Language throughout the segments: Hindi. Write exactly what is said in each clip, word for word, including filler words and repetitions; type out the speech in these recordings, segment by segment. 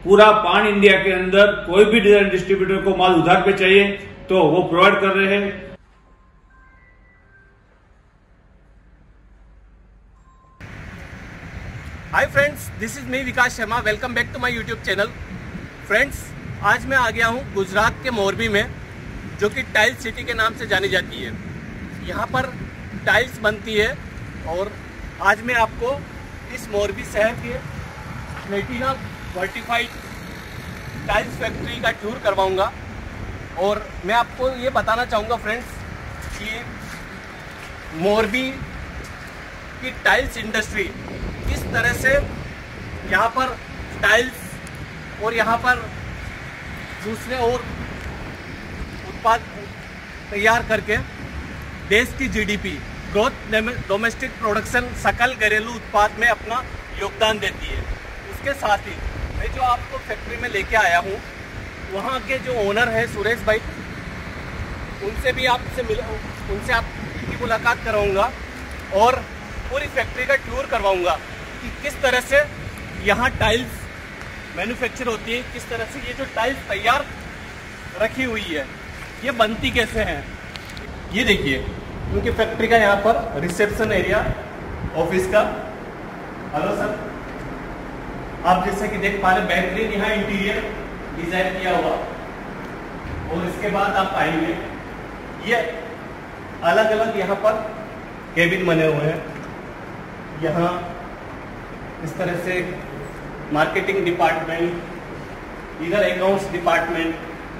पूरा पान इंडिया के अंदर कोई भी डीलर डिस्ट्रीब्यूटर को माल उधार पे चाहिए तो वो प्रोवाइड कर रहे हैं। Hi friends, this is me Vikas Sharma. Welcome back to my YouTube channel. Friends, आज मैं आ गया हूँ गुजरात के मोरबी में, जो कि टाइल्स सिटी के नाम से जानी जाती है। यहाँ पर टाइल्स बनती है और आज मैं आपको इस मोरबी शहर के प्लेटिना वर्टिफाइड टाइल्स फैक्ट्री का टूर करवाऊँगा। और मैं आपको ये बताना चाहूँगा फ्रेंड्स कि मोरबी की टाइल्स इंडस्ट्री किस तरह से यहाँ पर टाइल्स और यहाँ पर दूसरे और उत्पाद तैयार करके देश की जीडीपी ग्रोथ डोमेस्टिक प्रोडक्शन सकल घरेलू उत्पाद में अपना योगदान देती है। उसके साथ ही मैं जो आपको फैक्ट्री में लेके आया हूँ, वहाँ के जो ओनर है सुरेश भाई, उनसे भी आपसे मिल उनसे आपकी मुलाकात कराऊंगा और पूरी फैक्ट्री का टूर करवाऊंगा कि किस तरह से यहाँ टाइल्स मैन्युफैक्चर होती है, किस तरह से ये जो टाइल्स तैयार रखी हुई है ये बनती कैसे हैं। ये देखिए उनकी फैक्ट्री का यहाँ पर रिसेप्शन एरिया ऑफिस का। हेलो सर, आप जैसे कि देख पा रहे बेहतरीन यहाँ इंटीरियर डिजाइन किया हुआ। और इसके बाद आप आएंगे, ये अलग अलग यहाँ पर केबिन बने हुए हैं। यहाँ इस तरह से मार्केटिंग डिपार्टमेंट, इधर अकाउंट्स डिपार्टमेंट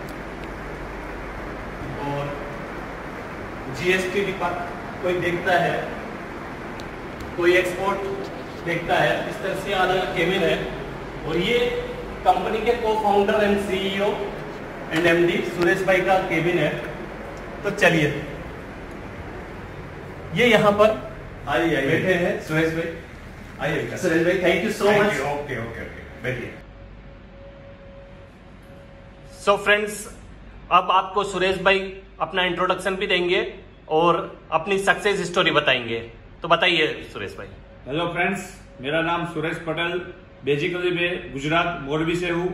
और जीएसटी डिपार्टमेंट, कोई देखता है, कोई एक्सपोर्ट देखता है। इस तरह से अलग अलग केबिन है। और ये कंपनी के co founder and CEO and MD Suresh bhai का केबिन है। तो चलिए, ये यहाँ पर आइए आइए बैठे हैं सुरेश भाई। आइए Suresh bhai, thank you so much. Okay okay okay, बैठिए। सो फ्रेंड्स, अब आपको सुरेश भाई अपना इंट्रोडक्शन भी देंगे और अपनी सक्सेस स्टोरी बताएंगे। तो बताइए सुरेश भाई। हेलो फ्रेंड्स, मेरा नाम सुरेश पटेल, बेसिकली मैं गुजरात मोरबी से हूँ।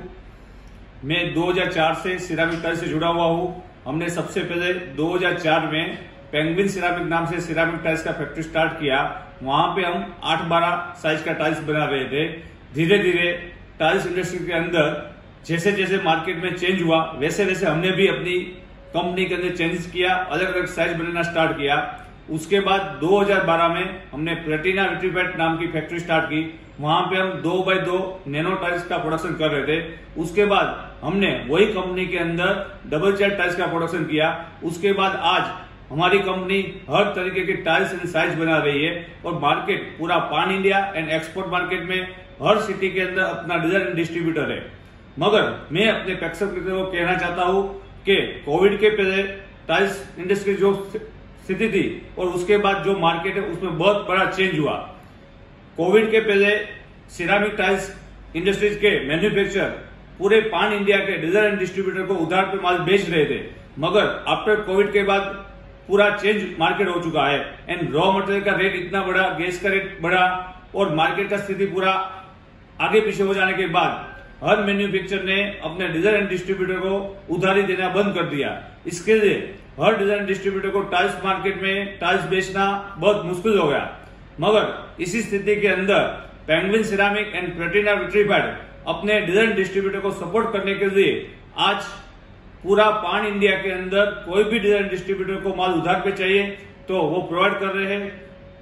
मैं दो हज़ार चार से सिरामिक टाइल्स से जुड़ा हुआ हूँ। हमने सबसे पहले दो हज़ार चार में पेंगुइन सिरामिक नाम से सिरामिक टाइल्स का फैक्ट्री स्टार्ट किया। वहां पे हम आठ बारह साइज का टाइल्स बना रहे थे। धीरे धीरे टाइल्स इंडस्ट्री के अंदर जैसे जैसे मार्केट में चेंज हुआ, वैसे वैसे हमने भी अपनी कंपनी के अंदर चेंज किया, अलग अलग साइज बनाना स्टार्ट किया। उसके बाद दो हज़ार बारह में हमने प्लेटिना वर्टिफाइड नाम की फैक्ट्री स्टार्ट की। वहां पे हम दो बाई दो नैनो टाइल्स का प्रोडक्शन कर रहे थे। उसके बाद हमने वही कंपनी के अंदर डबल चेयर टाइल्स का प्रोडक्शन किया। उसके बाद आज हमारी कंपनी हर तरीके की टाइल्स एंड साइज बना रही है और मार्केट पूरा पान इंडिया एंड एक्सपोर्ट मार्केट में हर सिटी के अंदर अपना डीलर एंड डिस्ट्रीब्यूटर है। मगर मैं अपने प्रेक्षक मित्रों को कहना चाहता हूं कि कोविड के पहले टाइल्स इंडस्ट्री जो स्थिति थी और उसके बाद जो मार्केट है उसमें बहुत बड़ा चेंज हुआ। कोविड के पहले सिरामिक टाइल्स इंडस्ट्रीज के मैन्युफैक्चरर पूरे पान इंडिया के डीलर एंड डिस्ट्रीब्यूटर को उधार पे माल बेच रहे थे। मगर आफ्टर कोविड के बाद पूरा चेंज मार्केट हो चुका है एंड रॉ मटेरियल का रेट इतना बढ़ा, गैस का रेट बढ़ा और मार्केट का स्थिति पूरा आगे पीछे हो जाने के बाद हर मैन्युफैक्चरर ने अपने डीलर एंड डिस्ट्रीब्यूटर को उधारी देना बंद कर दिया। इसके लिए हर डीलर एंड डिस्ट्रीब्यूटर को टाइल्स मार्केट में टाइल्स बेचना बहुत मुश्किल हो गया। मगर इसी स्थिति के अंदर Penguin ceramic and Platina vitrified अपने डीलर एंड डिस्ट्रीब्यूटर को सपोर्ट करने के लिए आज पूरा पान इंडिया के अंदर कोई भी डीलर डिस्ट्रीब्यूटर को माल उधार पे चाहिए तो वो प्रोवाइड कर रहे हैं।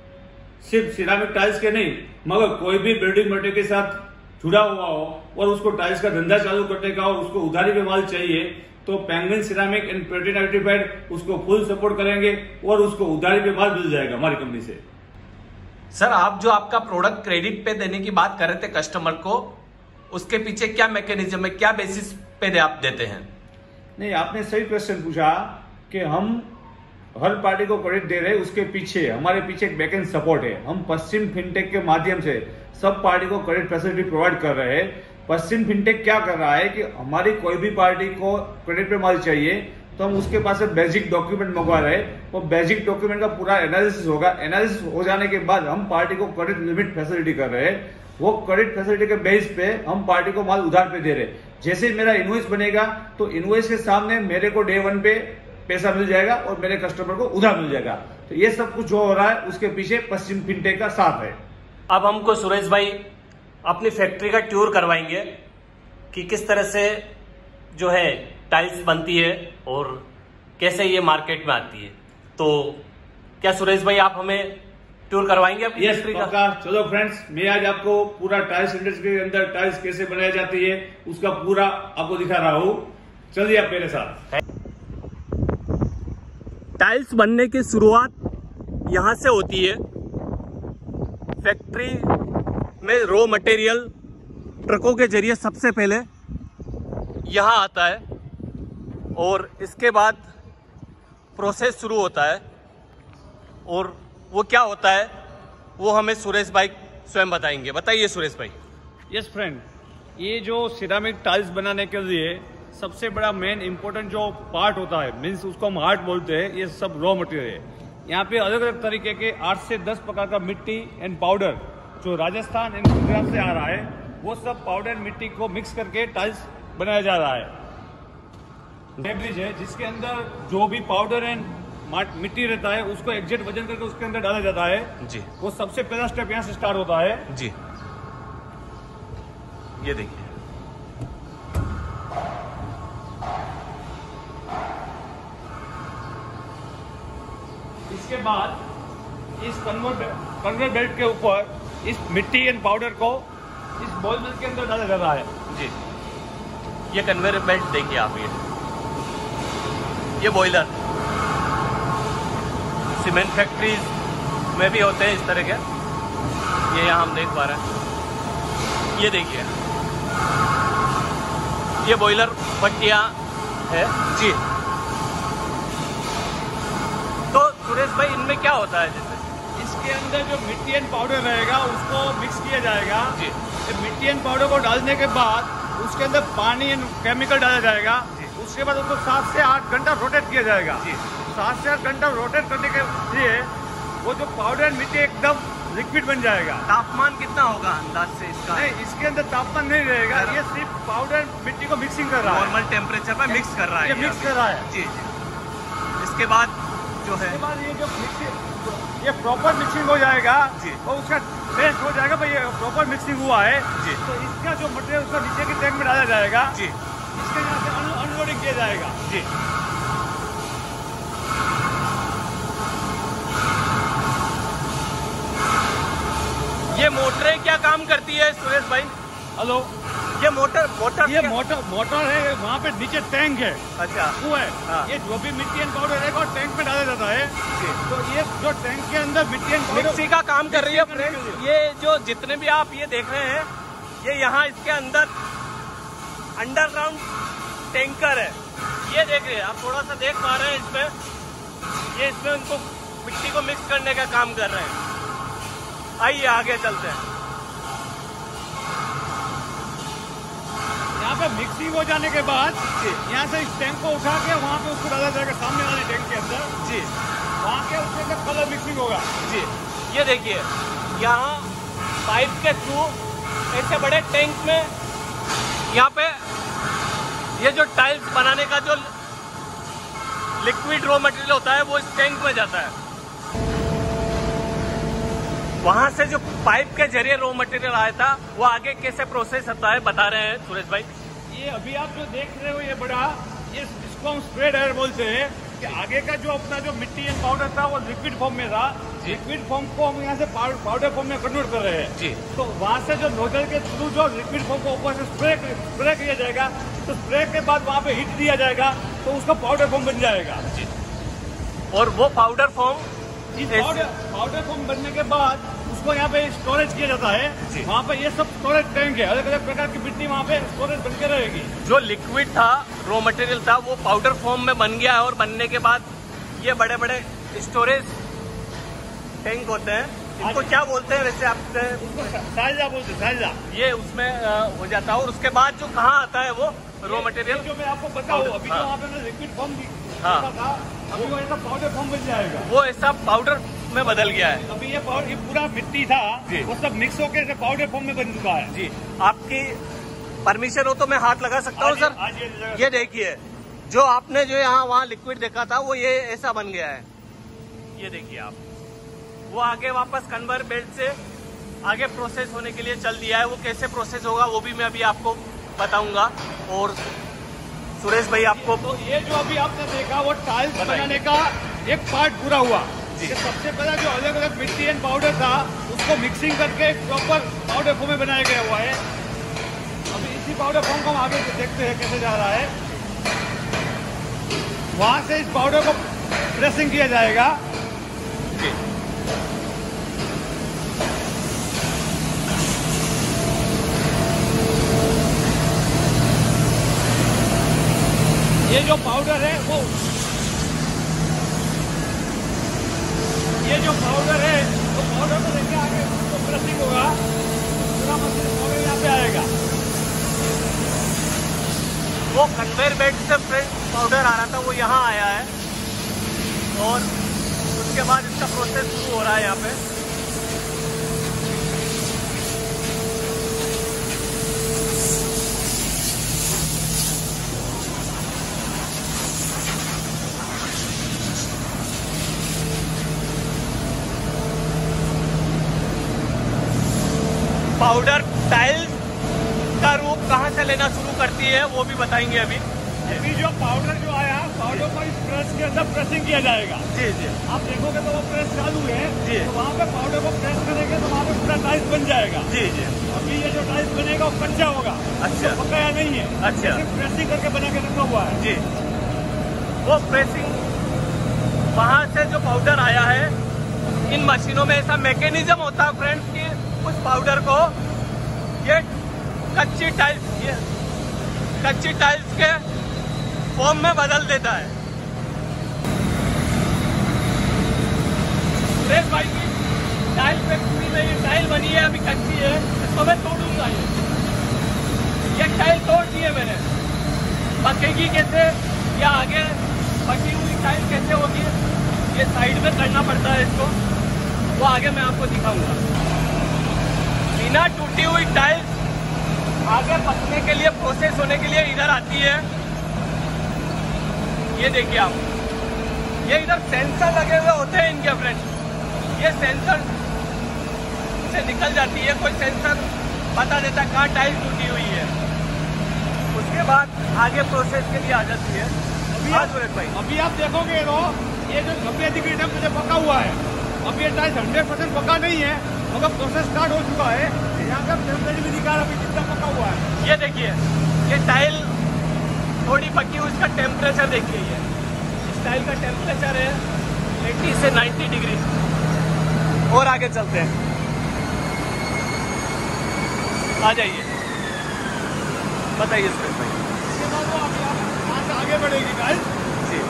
सिर्फ सिरामिक टाइल्स के नहीं, मगर कोई भी बिल्डिंग मटेरियल के साथ जुड़ा हुआ हो और उसको टाइल्स का धंधा चालू करने का और उसको उधारी पे माल चाहिए तो Penguin ceramic and Platina vitrified उसको फुल सपोर्ट करेंगे और उसको उधारी पे माल मिल जाएगा हमारी कंपनी से। सर, आप जो आपका प्रोडक्ट क्रेडिट पे देने की बात कर रहे थे कस्टमर को, उसके पीछे क्या मैकेनिज्म है, क्या बेसिस पे आप देते हैं? नहीं, आपने सही क्वेश्चन पूछा कि हम हर पार्टी को क्रेडिट दे रहे हैं। उसके पीछे हमारे पीछे एक बैकएंड सपोर्ट है। हम पश्चिम फिनटेक के माध्यम से सब पार्टी को क्रेडिट फैसिलिटी प्रोवाइड कर रहे हैं। पश्चिम फिनटेक क्या कर रहा है कि हमारी कोई भी पार्टी को क्रेडिट पे माल चाहिए तो हम उसके पास से बेसिक डॉक्यूमेंट मंगवा रहे हैं। वो बेसिक डॉक्यूमेंट का पूरा एनालिसिस होगा। एनालिसिस हो जाने के बाद हम पार्टी को क्रेडिट लिमिट फैसिलिटी कर रहे हैं। वो क्रेडिट फैसिलिटी के बेस पे हम पार्टी को माल उधार पे दे रहे हैं। जैसे ही मेरा इनवॉइस बनेगा तो इनवॉइस के सामने मेरे को डे वन पे पैसा मिल जाएगा और मेरे कस्टमर को उधार मिल जाएगा। तो ये सब कुछ जो हो रहा है उसके पीछे पश्चिम फिनटेक का साथ है। अब हमको सुरेश भाई अपनी फैक्ट्री का टूर करवाएंगे कि किस तरह से जो है टाइल्स बनती है और कैसे ये मार्केट में आती है। तो क्या सुरेश भाई आप हमें टूर करवाएंगे अपनी yes, फैक्ट्री का? चलो फ्रेंड्स, मैं आज आपको पूरा टाइल्स इंडस्ट्री के अंदर टाइल्स कैसे बनाई जाती है उसका पूरा आपको दिखा रहा हूँ। चलिए आप मेरे साथ। टाइल्स बनने की शुरुआत यहाँ से होती है। फैक्ट्री में रॉ मटेरियल ट्रकों के जरिए सबसे पहले यहाँ आता है और इसके बाद प्रोसेस शुरू होता है। और वो क्या होता है वो हमें सुरेश भाई स्वयं बताएंगे। बताइए सुरेश भाई। यस फ्रेंड, ये जो सिरामिक टाइल्स बनाने के लिए सबसे बड़ा मेन इंपॉर्टेंट जो पार्ट होता है, मीन्स उसको हम हार्ट बोलते हैं, ये सब रॉ मटेरियल है। यहाँ पे अलग अलग तरीके के आठ से दस प्रकार का मिट्टी एंड पाउडर जो राजस्थान एंड गुजरात से आ रहा है, वो सब पाउडर मिट्टी को मिक्स करके टाइल्स बनाया जा रहा है। फैब्रिक है जिसके अंदर जो भी पाउडर एंड मिट्टी रहता है उसको एग्जैक्ट वजन करके उसके अंदर डाला जाता है जी। वो सबसे पहला स्टेप यहाँ से स्टार्ट होता है जी। ये देखिए, इसके बाद इस कन्वर्ट कन्वेयर बेल्ट के ऊपर इस मिट्टी एंड पाउडर को इस बॉल मिल के अंदर डाला जाता है जी। ये कन्वेयर बेल्ट देखिए आप, ये ये बॉयलर सीमेंट फैक्ट्रीज में भी होते हैं इस तरह के। ये यहाँ हम देख पा रहे हैं। ये देखिए, ये बॉयलर पट्टियाँ है जी। तो सुरेश भाई इनमें क्या होता है? जैसे इसके अंदर जो मिट्टी एंड पाउडर रहेगा उसको मिक्स किया जाएगा जी। मिट्टी एंड पाउडर को डालने के बाद उसके अंदर पानी एंड केमिकल डाला जाएगा जी। उसके बाद उसको सात से आठ घंटा रोटेट किया जाएगा जी। सात से आठ घंटा रोटेट करने के लिए वो जो पाउडर एंड मिट्टी एकदम लिक्विड बन जाएगा। तापमान कितना होगा अंदाज से इसका? नहीं, इसके अंदर तापमान नहीं रहेगा, ये सिर्फ पाउडर मिट्टी को मिक्सिंग कर रहा है, नॉर्मल टेम्परेचर पर मिक्स कर रहा है, ये मिक्स कर रहा है जी जी। इसके बाद जो है इसके बाद ये जो मिक्सिंग ये प्रॉपर मिक्सिंग हो जाएगा जी। और उसका टेस्ट हो जाएगा भाई ये प्रॉपर मिक्सिंग हुआ है जी। तो इसका जो मटेरियल उसका नीचे की टैंक में डाला जाएगा जी। इसके यहाँ से अनलोडिंग किया जाएगा जी। ये मोटरें क्या काम करती है सुरेश भाई? हेलो, ये मोटर मोटर ये मोटर मोटर है, वहाँ पे नीचे टैंक है। अच्छा, वो है हाँ। ये जो भी मिट्टी एंड पाउडर है और टैंक में डाला जाता है। तो ये जो टैंक के अंदर मिट्टी एंड पाउडर मिक्सी का काम कर रही है फ्रेंड। ये जो जितने भी आप ये देख रहे हैं, ये यहाँ इसके अंदर अंडरग्राउंड टैंकर है। ये देख रहे हैं आप, थोड़ा सा देख पा रहे हैं इसमें। ये इसमें उनको मिट्टी को मिक्स करने का काम कर रहे हैं। आइए आगे चलते हैं। यहाँ पे मिक्सिंग हो जाने के बाद यहाँ से इस टैंक को उठा के वहाँ पे उसको डाला जाएगा सामने वाले टैंक के अंदर जी। वहाँ के उसके अंदर कलर मिक्सिंग होगा जी। ये देखिए, यहाँ पाइप के थ्रू ऐसे बड़े टैंक में यहाँ पे ये जो टाइल्स बनाने का जो लिक्विड रॉ मटेरियल होता है वो इस टैंक में जाता है। वहां से जो पाइप के जरिए रॉ मटेरियल आया था वो आगे कैसे प्रोसेस होता है बता रहे हैं सुरेश भाई। ये अभी आप जो देख रहे हो ये बड़ा, ये इसको हम स्प्रेड एयर बोलते हैं कि आगे का जो अपना जो मिट्टी एंड पाउडर था वो लिक्विड फॉर्म में था। लिक्विड फॉर्म को हम यहाँ से पाउडर फॉर्म में कन्वर्ट कर रहे हैं जी। तो वहाँ से जो नोजल के थ्रू जो लिक्विड फॉर्म को ऊपर से स्प्रे स्प्रे किया जाएगा, तो स्प्रे के बाद वहाँ पे हीट दिया जाएगा तो उसका पाउडर फॉर्म बन जाएगा जी। और वो powder form powder powder form बनने के बाद उसको यहाँ पे स्टोरेज किया जाता है। वहाँ पे ये सब स्टोरेज टैंक है, अलग अलग प्रकार की मिट्टी वहाँ पे स्टोरेज बन के रहेगी। जो लिक्विड था, रॉ मटेरियल था, वो पाउडर फॉर्म में बन गया है और बनने के बाद ये बड़े बड़े स्टोरेज टैंक होते हैं। इनको क्या बोलते हैं वैसे? आप साइजा बोलते हैं, साइजा। ये उसमें हो जाता है और उसके बाद जो कहाँ आता है वो रॉ मटेरियल जो मैं आपको बताऊँ, अभी जो वहाँ पे लिक्विड फॉर्म हाँ था, अभी वो ऐसा पाउडर फॉर्म बन जाएगा। वो ऐसा पाउडर में बदल गया है। अभी ये पाउडर, ये पूरा मिट्टी था जी। वो सब मिक्स होकर ऐसे पाउडर फॉर्म में बन चुका है। जी, आपकी परमिशन हो तो मैं हाथ लगा सकता हूँ सर? आज ये, ये देखिए, जो आपने जो यहाँ वहाँ लिक्विड देखा था वो ये ऐसा बन गया है। ये देखिए आप, वो आगे वापस कन्वेयर बेल्ट से आगे प्रोसेस होने के लिए चल दिया है। वो कैसे प्रोसेस होगा वो भी मैं अभी आपको बताऊंगा। और सुरेश भाई आपको तो ये जो अभी आपने देखा वो टाइल्स बनाने का एक पार्ट पूरा हुआ। ये सबसे पहला जो अलग अलग मिट्टी एंड पाउडर था उसको मिक्सिंग करके एक प्रॉपर पाउडर फॉर्म में बनाया गया हुआ है। अभी इसी पाउडर फॉर्म को हम आगे देखते हैं कैसे जा रहा है। वहां से इस पाउडर को प्रेसिंग किया जाएगा। ये जो पाउडर है वो ये जो पाउडर है वो पाउडर को लेके आगे उसको प्रेसिंग होगा, पूरा मशीन पाउडर यहाँ पे आएगा। वो कन्वेयर बेल्ट से पाउडर आ रहा था वो यहाँ आया है और उसके बाद इसका प्रोसेस शुरू हो रहा है यहाँ पे। पाउडर टाइल्स का रूप कहाँ से लेना शुरू करती है वो भी बताएंगे अभी। अभी जो पाउडर जो आया पाउडर को इस प्रेस के अंदर प्रेसिंग किया जाएगा। जी जी, आप देखोगे तो वो प्रेस चालू है जी। तो वहाँ पे पाउडर को प्रेस करेंगे तो वहाँ पे पूरा टाइल्स बन जाएगा। जी जी, अभी ये जो टाइल्स बनेगा वो कच्चा होगा। अच्छा, तो पकाया नहीं है। अच्छा, सिर्फ प्रेसिंग करके बना के रखा हुआ है। जी, वो प्रेसिंग वहाँ से जो पाउडर आया है, इन मशीनों में ऐसा मैकेनिज्म होता है फ्रेंड्स कि उस पाउडर को ये कच्ची टाइल्स ये कच्ची टाइल्स के फॉर्म में बदल देता है। सुरेश भाई की टाइल फैक्ट्री में ये टाइल बनी है, अभी कच्ची है, इसको मैं तोड़ूंगा। ये ये टाइल तोड़ दी है मैंने, पकेगी कैसे या आगे पकी हुई टाइल कैसे होगी ये साइड में करना पड़ता है इसको, वो आगे मैं आपको दिखाऊंगा। बिना टूटी हुई टाइल्स आगे पकने के लिए प्रोसेस होने के लिए इधर आती है। ये देखिए आप, ये इधर सेंसर लगे हुए होते हैं इनके फ्रेंड, ये सेंसर से निकल जाती है, कोई सेंसर बता देता कहाँ टाइल्स टूटी हुई है, उसके बाद आगे प्रोसेस के लिए आ जाती है। अभी आज भाई अभी आप देखोगे तो ये जो नब्बे डिग्री टेम्परेचर पका हुआ है, अब ये टाइल्स हंड्रेड परसेंट पका नहीं है मगर प्रोसेस स्टार्ट हो चुका है। यहाँ का टेम्परेचर भी दिखा रहा है कितना पका हुआ है। ये देखिए, ये टाइल थोड़ी पकी हुई, इसका टेम्परेचर देखिए। ये इस टाइल का टेम्परेचर है अस्सी से नब्बे डिग्री। और आगे चलते हैं, आ जाइए, बताइए सुरेश भाई। इसके बाद वो अभी आप यहाँ से आगे बढ़ेगी टाइल्स जी,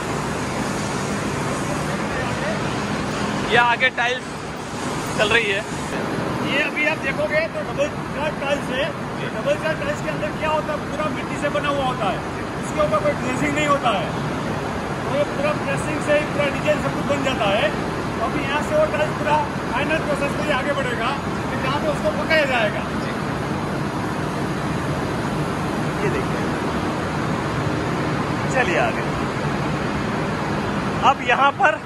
ये आगे टाइल्स चल रही है। ये अभी आप देखोगे तो डबल चार टाइल्स है। डबल चार टाइल्स के अंदर क्या होता है, पूरा मिट्टी से बना हुआ होता है, उसके ऊपर कोई ग्लेजिंग नहीं होता है, तो ये पूरा प्रेसिंग से पूरा डिजाइन सब कुछ बन जाता है। तो अभी यहाँ से वो टाइल्स पूरा फाइनल प्रोसेस में आगे बढ़ेगा, फिर जहाँ पे उसको पकाया जाएगा। ये देखिए, चलिए आगे। अब यहाँ पर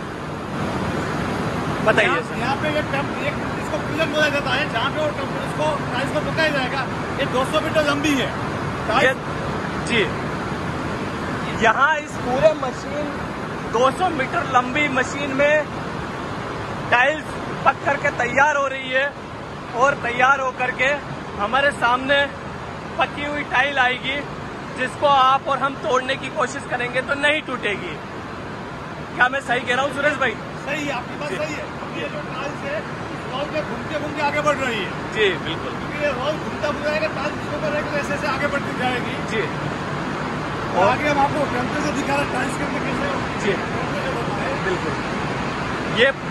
बताइए यहाँ, सर। यहाँ पे एक, एक इसको पिलर बोला जाता है जहाँ पे वो इसको टाइल्स को पकाया जाएगा। ये दो सौ मीटर लंबी है टाइल्स। जी, यहाँ इस पूरे मशीन दो सौ मीटर लंबी मशीन में टाइल्स पक करके तैयार हो रही है और तैयार होकर के हमारे सामने पकी हुई टाइल आएगी, जिसको आप और हम तोड़ने की कोशिश करेंगे तो नहीं टूटेगी। क्या मैं सही कह रहा हूँ सुरेश भाई? सही है, आपकी बात सही है। ये जो टाइल्स है रोल पे घूमते घूमते आगे बढ़ रही है। जी बिल्कुल, क्योंकि ये रोल घूमता घूमता रहेगा, टाइल्स इसके ऊपर रहेगा, ऐसे ऐसे आगे बढ़ती जाएगी। जी, और आगे हम आपको टेम्परेचर दिखा रहे हैं टाइल्स के अंदर कैसे। जी बिल्कुल, ये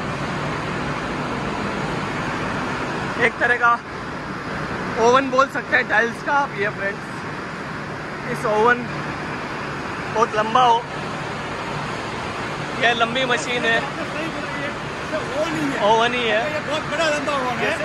एक तरह का ओवन बोल सकते हैं टाइल्स का आप। ये फ्रेंड्स, इस ओवन बहुत लंबा हो, यह लंबी मशीन है। सही बोल रही है, रोल ओवन ही है। ये बहुत बड़ा लंबा ओवन है।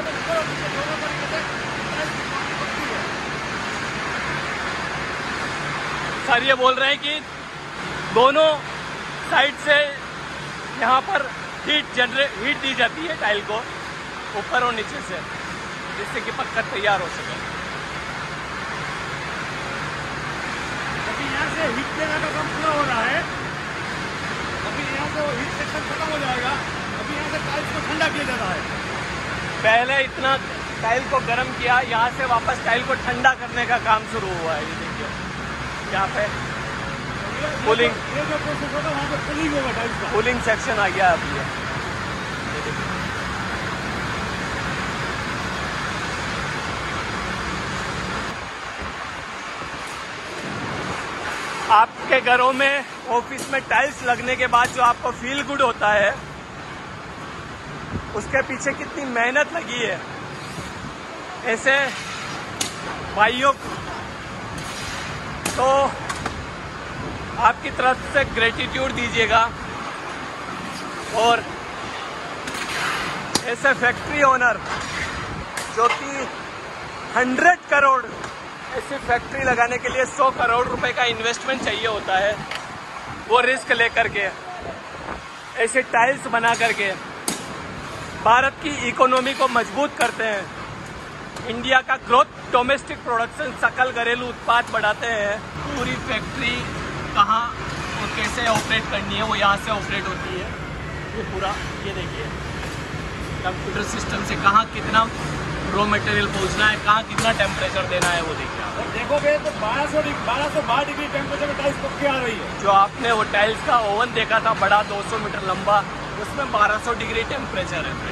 सर ये बोल रहे हैं कि दोनों साइड से यहाँ पर हीट जनरेट हीट दी जाती है टाइल को, ऊपर और नीचे से, जिससे कि पत्थर तैयार हो सके। अभी यहाँ से हीट देने का काम पूरा हो रहा है। अभी यहाँ से हीट सेक्शन खत्म हो जाएगा। अभी यहाँ से टाइल्स को ठंडा किया जाता है। पहले इतना टाइल को गर्म किया, यहाँ से वापस टाइल को ठंडा करने का काम शुरू हुआ है। ये देखिए यहाँ पे कूलिंग ये जो प्रोसेस होगा वहाँ पे कूलिंग होगा टाइल्स का। कूलिंग सेक्शन आ गया अभी है। आपके घरों में, ऑफिस में टाइल्स लगने के बाद जो आपको फील गुड होता है, उसके पीछे कितनी मेहनत लगी है। ऐसे भाइयों तो आपकी तरफ से ग्रेटिट्यूड दीजिएगा। और ऐसे फैक्ट्री ओनर जो कि हंड्रेड करोड़ ऐसी फैक्ट्री लगाने के लिए सौ करोड़ रुपए का इन्वेस्टमेंट चाहिए होता है, वो रिस्क लेकर के ऐसे टाइल्स बना करके भारत की इकोनॉमी को मजबूत करते हैं। इंडिया का ग्रोथ, डोमेस्टिक प्रोडक्शन, सकल घरेलू उत्पाद बढ़ाते हैं। पूरी फैक्ट्री कहाँ और कैसे ऑपरेट करनी है वो यहाँ से ऑपरेट होती है। ये पूरा ये देखिए कंप्यूटर सिस्टम से कहाँ कितना रॉ मटेरियल पहुँचना है, कहाँ कितना टेम्परेचर देना है वो देखिए। और देखोगे तो बारह सौ बारह सौ बारह डिग्री टेम्परेचर में टाइल्स पक के आ रही है। जो आपने वो टाइल्स का ओवन देखा था बड़ा दो सौ मीटर लंबा, उसमें बारह सौ डिग्री टेम्परेचर है।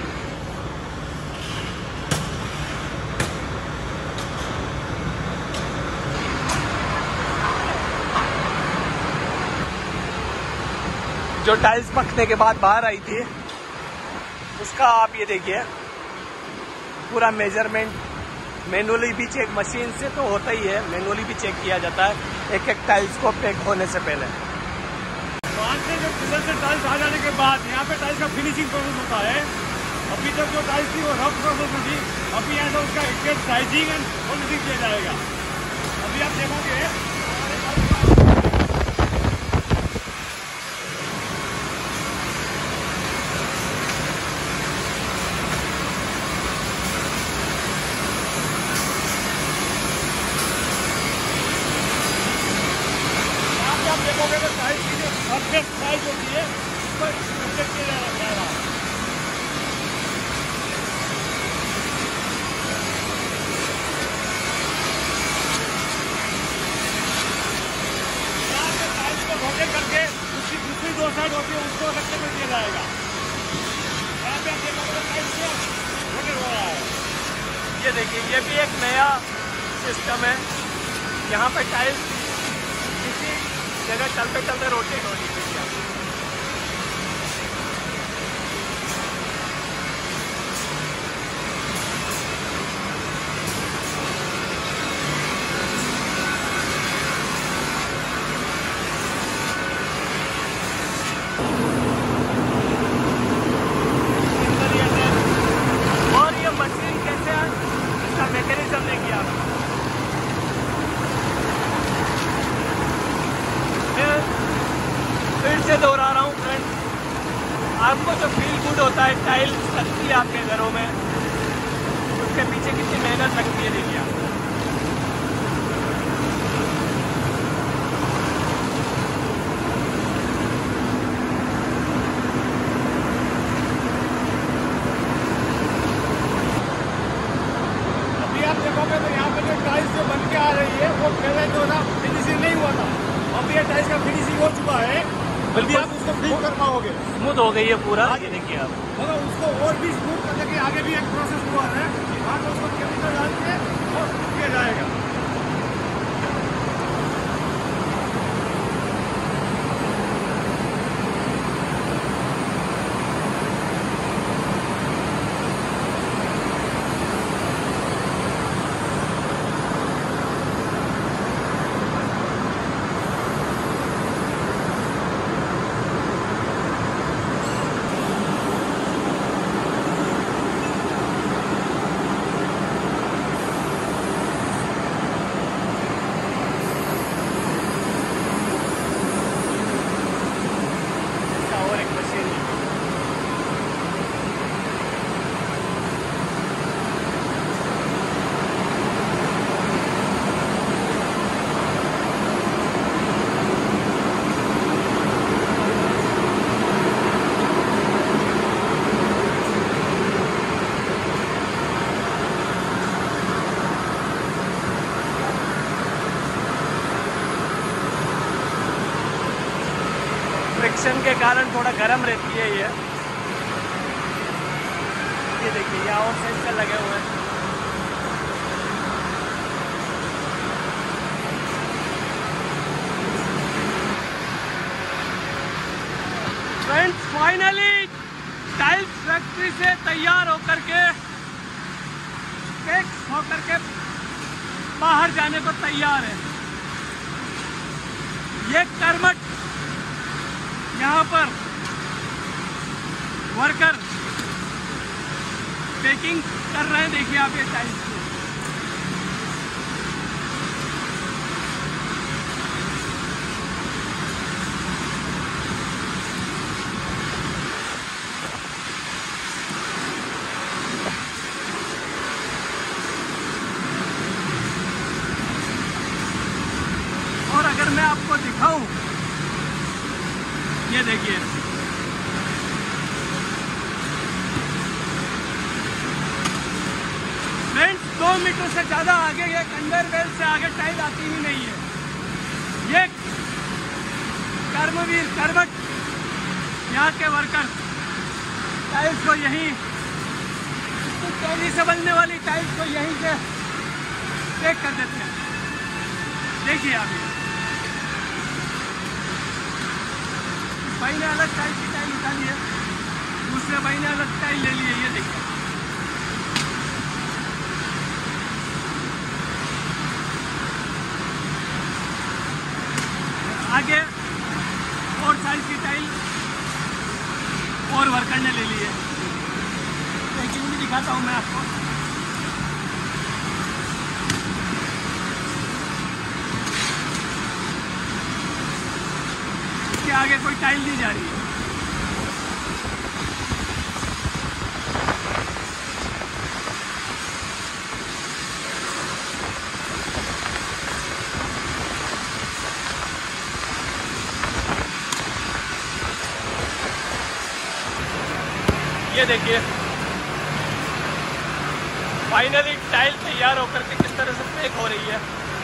जो टाइल्स पकने के बाद बाहर आई थी उसका आप ये देखिए पूरा मेजरमेंट मैनुअली भी चेक, मशीन से तो होता ही है, मैनुअली भी चेक किया जाता है एक एक टाइल्स को पैक होने से पहले। पाँच से जो पिलर से टाइल्स आ जाने के बाद यहाँ पे टाइल्स का फिनिशिंग प्रोसेस होता है। अभी तक जो टाइल्स थी वो रफ प्रोसेस में थी, अभी यहाँ से उसका एक्ट साइजिंग एंड पॉलिशिंग किया जाएगा। अभी आप देखोगे देखोगे तो टाइल्स की जो सरफेस साइज होती है उस पर इंस्पेक्ट किया जा रहा है। यहाँ पे टाइल्स को रोटेट करके उसकी दूसरी दो साइड होती है उसको रखने में दिया जाएगा। यहाँ पे आप देखोगे तो टाइल्स से रोटेट हो रहा है। ये देखिए ये भी एक नया सिस्टम है। यहाँ पे टाइल्स किसी जगह चलते चलते रोटेट हो रही है। और ये मशीन कैसे है, इसका मैकेनिज्म ने किया। फिर से दोहरा रहा हूँ फ्रेंड, आपको जो फील गुड होता है टाइल्स लगती है आपके घरों में, उसके पीछे कितनी मेहनत लगती है देखिए आप। अभी आप देखोगे तो यहाँ पे जो टाइल्स जो बन के आ रही है वो पहले जो था फिनिशिंग नहीं हुआ था, अब ये टाइल्स का फिनिशिंग हो चुका है। अभी आप उसको फिल कर पाओगे, स्मूथ हो गई है पूरा। ये देखिए आप, मगर उसको और भी स्मूथ करने के आगे भी एक प्रोसेस हुआ है। वहाँ पे उसको केमिकल डाल के और किया जाएगा। के कारण थोड़ा गर्म रहती है ये ये देखिए यहाँ और सेंसर लगे हुए हैं। फ्रेंड्स फाइनली टाइल्स फैक्ट्री से तैयार होकर के पैक होकर के बाहर जाने को तैयार है। ये कर्मठ यहाँ पर वर्कर पैकिंग कर रहे हैं। देखिए आप ये टाइल्स को और अगर मैं आपको दिखाऊं ये देखिए फ्रेंड्स दो मीटर से ज़्यादा आगे ये कन्वेयर बेल्ट से आगे टाइल आती ही नहीं है। ये कर्मवीर कर्मठ यहाँ के वर्कर टाइल्स को यहीं तेजी से बनने वाली टाइल्स को यहीं से पैक कर देते हैं। देखिए आप भाई ने अलग टाइल की टाइल निकाली है, दूसरे भाई ने अलग टाइल ले ली है। ये देखिए आगे और साइज की टाइल और वर्कर ने ले ली है। पैकिंग भी दिखाता हूँ मैं आपको। इसके आगे कोई टाइल नहीं जा रही है। ये देखिए फाइनली टाइल तैयार होकर के किस तरह से पैक हो रही है।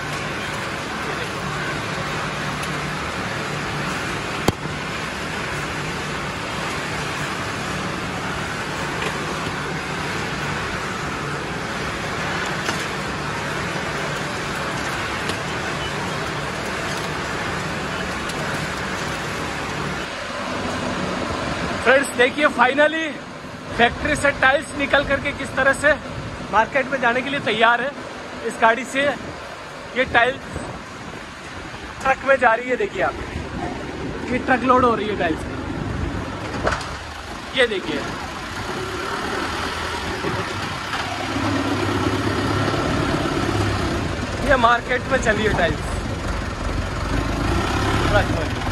फ्रेंड्स देखिए फाइनली फैक्ट्री से टाइल्स निकल करके किस तरह से मार्केट में जाने के लिए तैयार है। इस गाड़ी से ये टाइल्स ट्रक में जा रही है। देखिए आप ये ट्रक लोड हो रही है टाइल्स में। ये देखिए ये मार्केट में चली है टाइल्स ट्रक में।